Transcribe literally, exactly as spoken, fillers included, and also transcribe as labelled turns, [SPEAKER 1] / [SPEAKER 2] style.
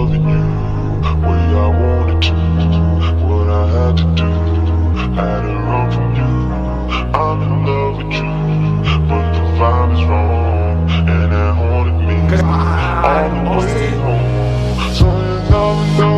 [SPEAKER 1] loving you way I wanted to. What I had to do, had to run from you. I'm in love with you, but the vibe is wrong, and that haunted me all the way home. So you never know.